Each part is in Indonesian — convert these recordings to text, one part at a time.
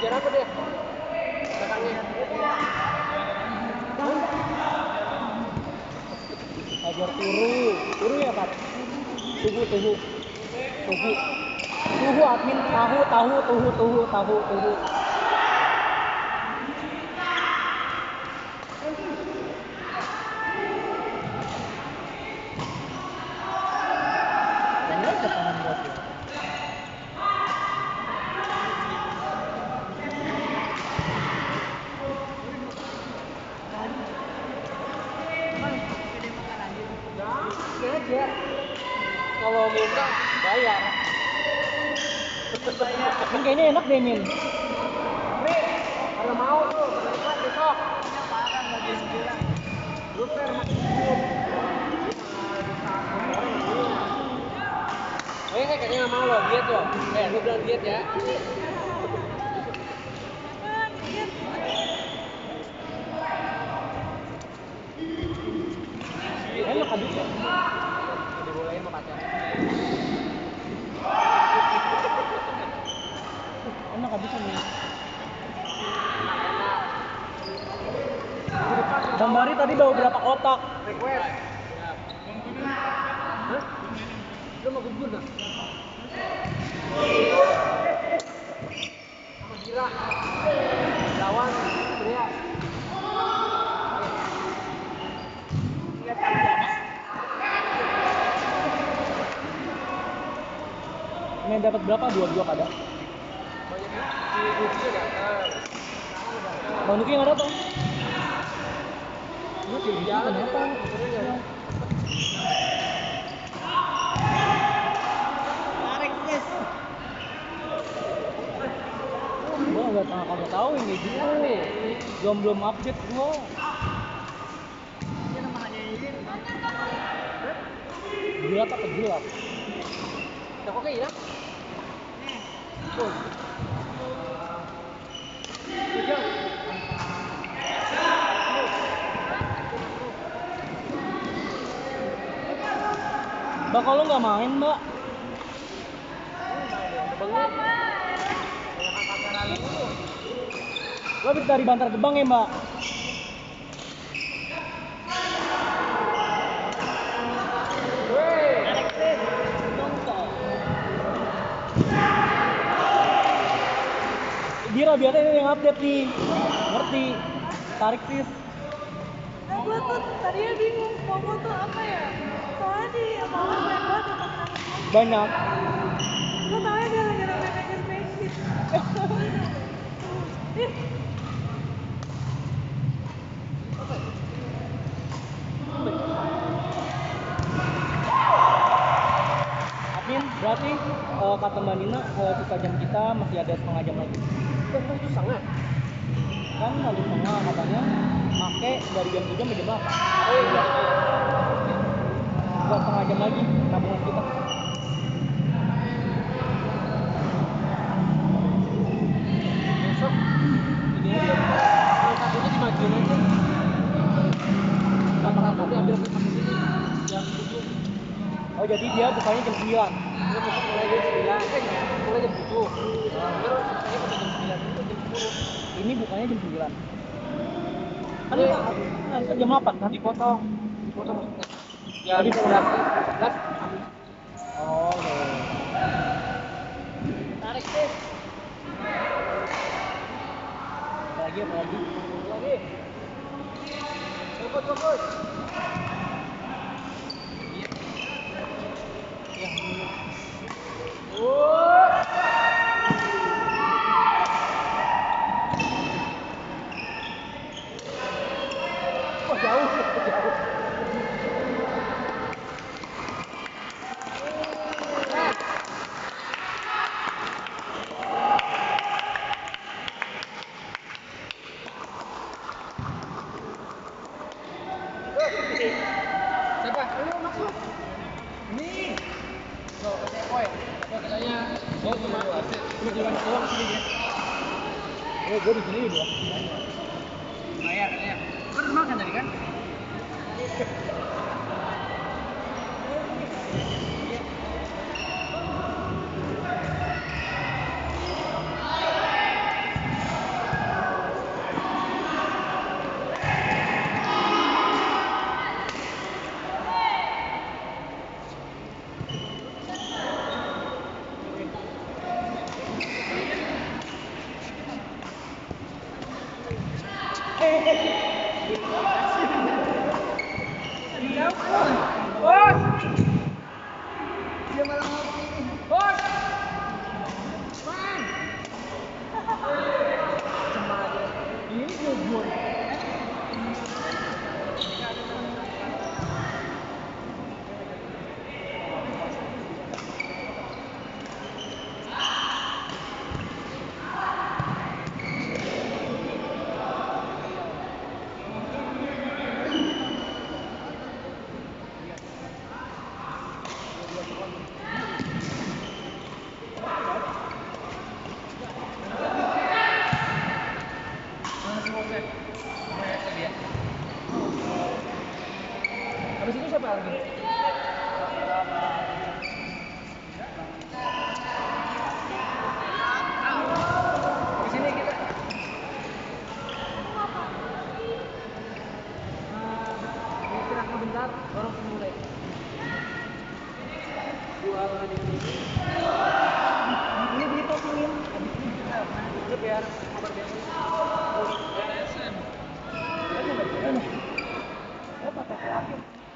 Ajar apa dia? Belakangnya. Ajar turu ya Pak. Tuhu. Tuhu admin tuhu. Bener ke tangan bos ya. Aja. Kalau minta bayar. Ini kayaknya enak deh Min. Nih, kalau mau tuh berangkat besok. Lu fair masih hidup. Kayaknya nggak mau lo diet lo. Gue bilang diet ya. Enak habis ya. Dibolehin sama pacarnya. Enak habis Min. Bang Bari tadi bawa berapa kotak? Request. Hah? Lu mau gugur dah? Sama Gira. Lawan Surya. Ini dapat berapa? 22 kada. Banyak si Gusti datang. Bang Nuki nggak datang. Lu di jalan Kenapa? Gua nggak tahu ini gitu. Belum update gua. Gelap apa gelap? Toko kayak gini. Tuh. Ujung. Mbak kalau nggak main Mbak? Lo habis dari Bantar Gebang ya Mbak? Dira biasanya yang update nih, ngerti? Tarik sis. Nah gue tuh tadinya bingung Poco tuh apa ya? Soalnya di Power main banget teman-teman Banyak. gue tau ya dia lagi rame Maker Spaceship. Admin, berarti kata Mbak Nina sisa jam kita masih ada setengah jam lagi. Itu sangat. Kan habis setengah katanya make dari jam 3 sampai jam 8. Oh iya. Buat setengah jam lagi tabungan kita. Besok ini aja. Yang satunya dimajuin aja. Apa-apa diambil ke sini. Jam 7. Oh jadi dia bukanya jam 9. Dia besok mulai jam 9. Mulai jam 7. Terus saya pada jam 9 itu jam 10. Ini bukanya jam 9. Kan Ini jam 8 kan? dipotong. Ya di 11. Oh, iya. Tarik sih. Apa lagi? Lagi. Copot. Ya. Oh, jauh. Siapa? Lu masuk. Ini. Loh, katanya koi. Katanya cuma jalan doang sini dia. Gue di sini udah. Bayar katanya. Kan udah makan tadi kan? Bos! Dia malah ngomong ini. Bos! Man! Cemara. Ini gugur. Habis itu siapa lagi? Di sini kita. Istirahat bentar, baru mulai. Dua kali ini. Ini ditopingin. Habis ini kita tutup biar kabar biasa. Apa terakhir?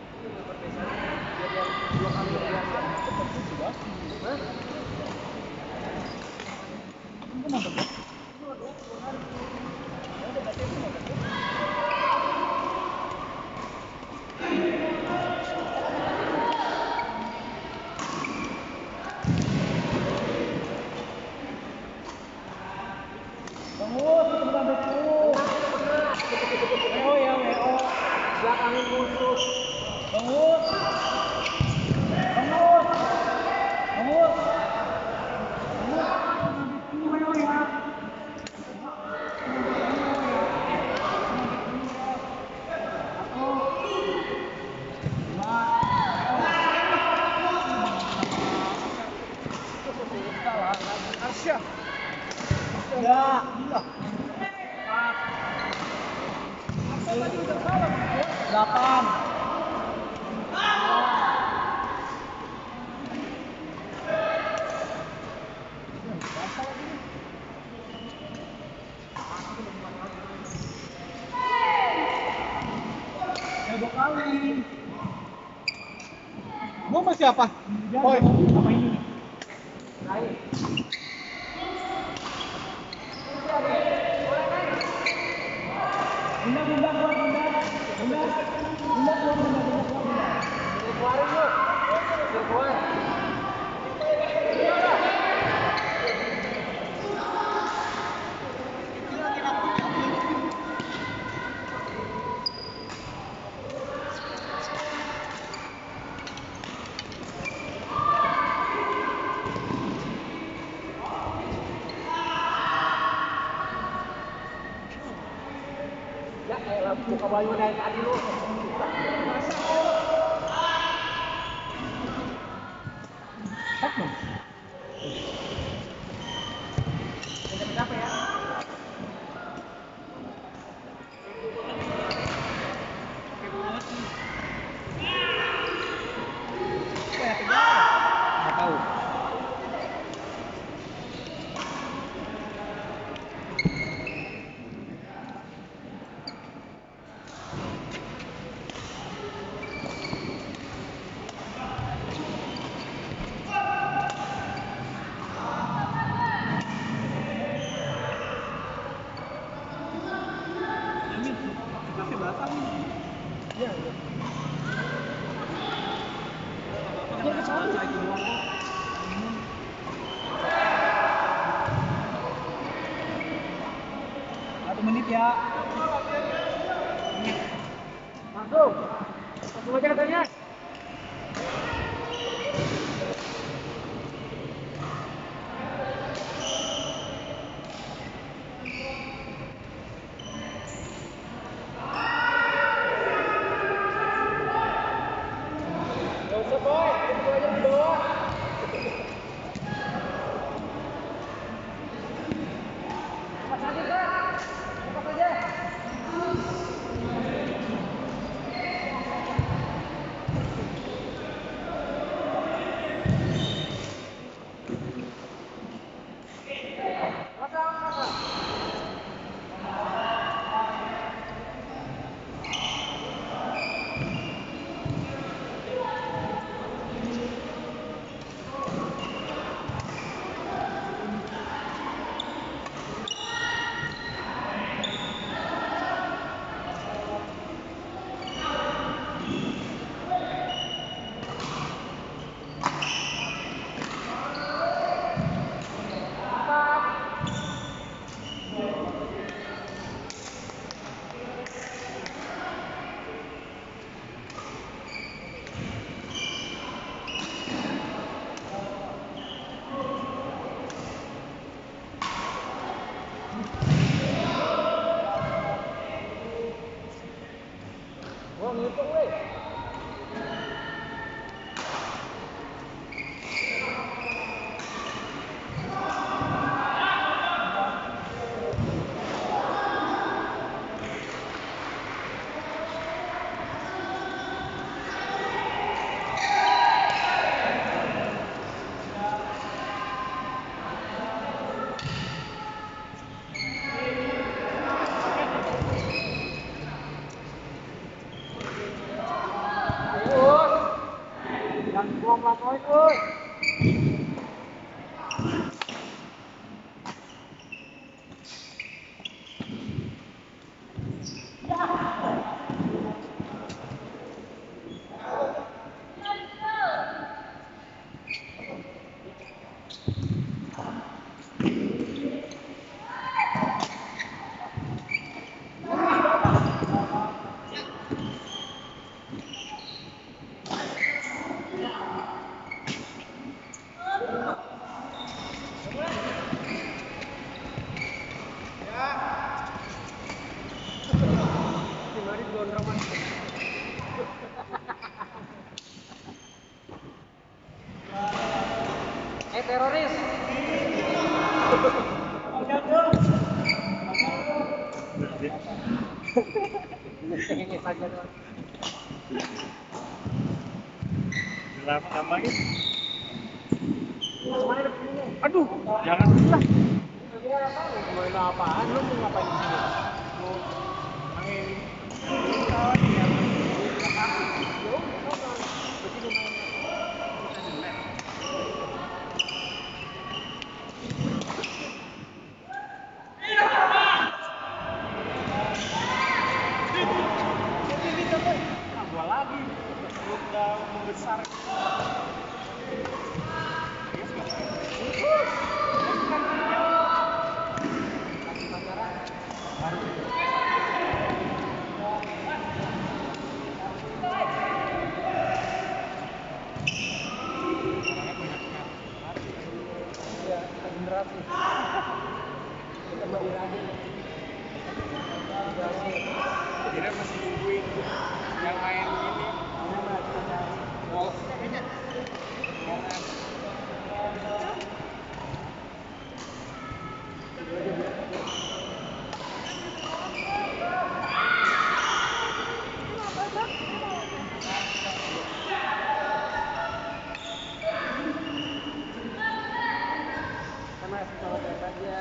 Dua kali biasa. Seperti sudah. Hah? Belakangin musuh. Bangun. Bangun. Bangun. Arsya. Ya, gila. Tadi udah kalah. 8. Ya kali. Gua masih apa? Boy, apa ini? Naik. Bunda keluarin yuk. Keluar. Ya elah, buka bayu dari tadi lu. Kenapa ya? Nggak tahu. Iya, iya. Dia kesana lagi doang kok. Satu menit ya. Langsung. Langsung aja katanya. Teroris. Ini saja doang. Tambahin. Aduh, Jangan lah. main apaan? Lu mau ngapain di sini? Gua lagi. Udah membesar. Ya, generasi. Sama Iradi. Kira masih nungguin yang main ini. Golf. Sama sekolah saja.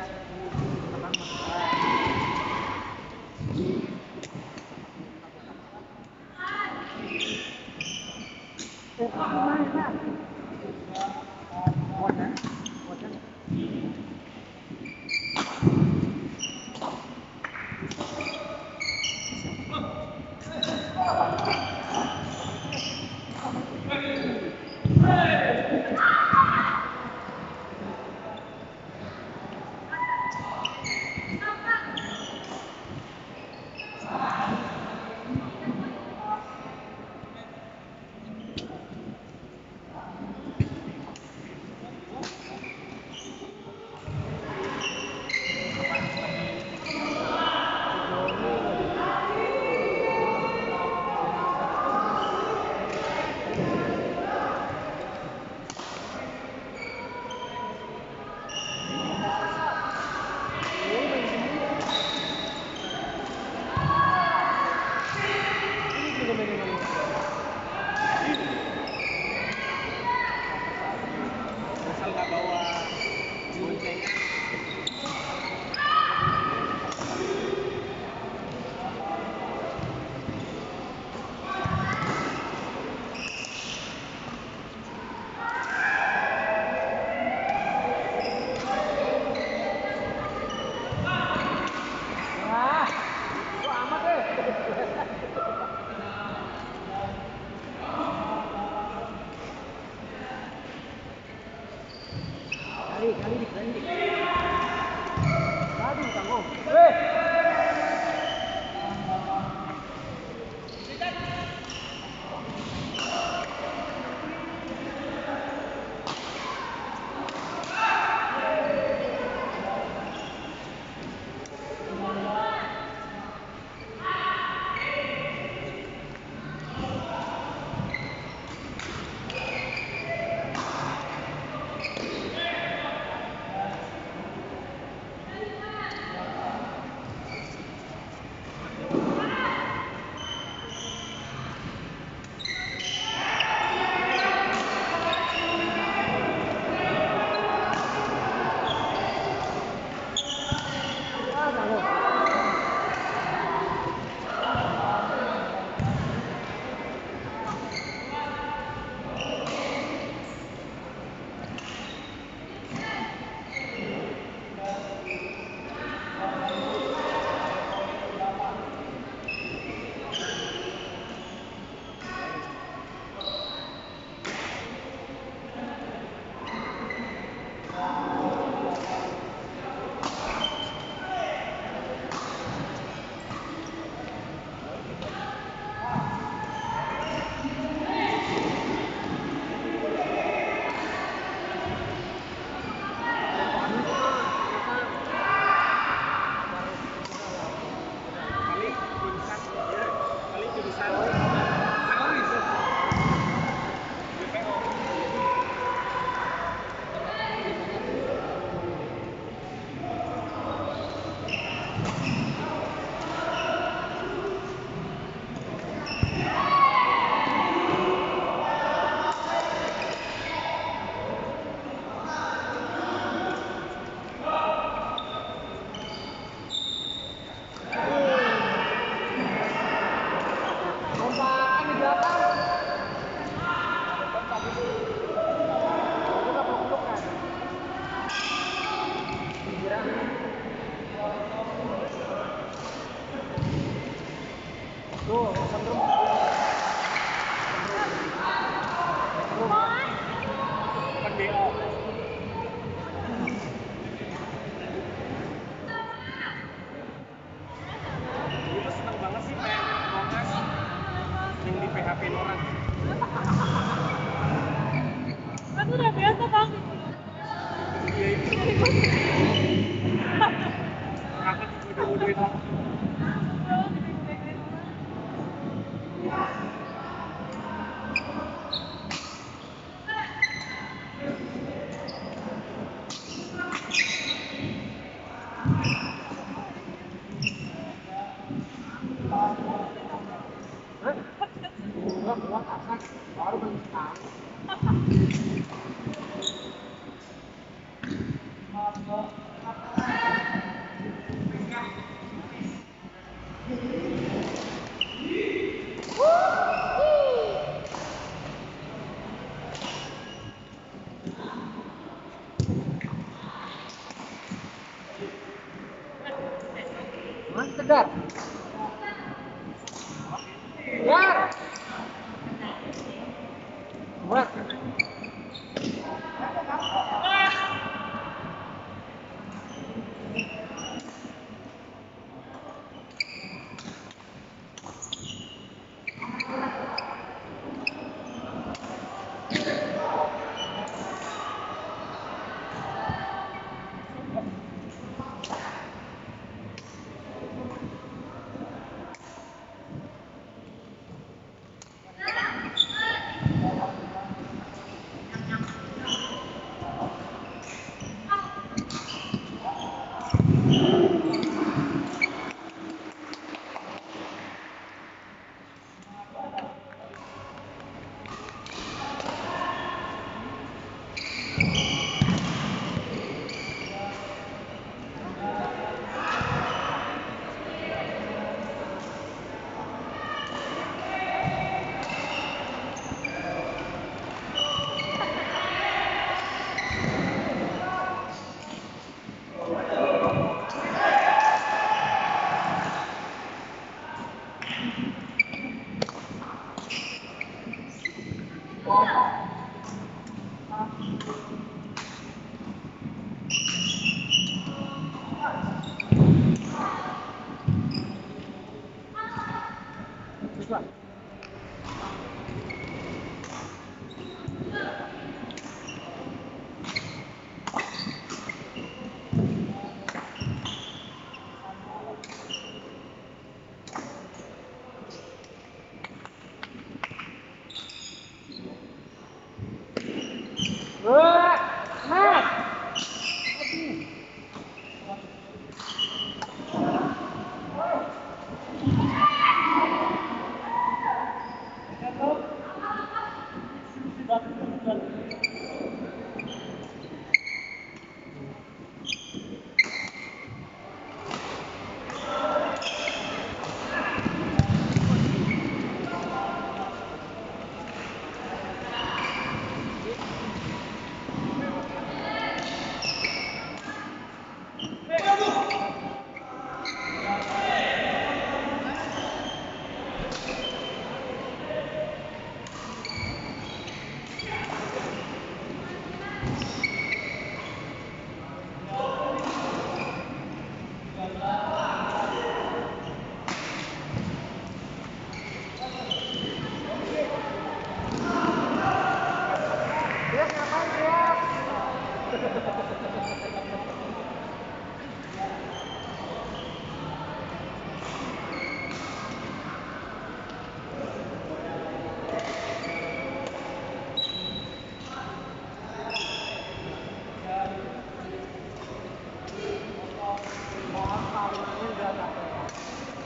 Kan BO. Itu seneng banget sih main Among Us yang di PHP orang. Kan udah biasa bang. Iya itu. Ngakak udah orang. Baru bentar. Mas Tegar. Tegar. Buat.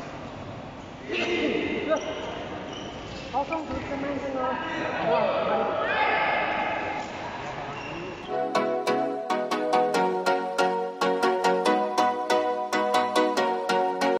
Kosong, bisa main tengah.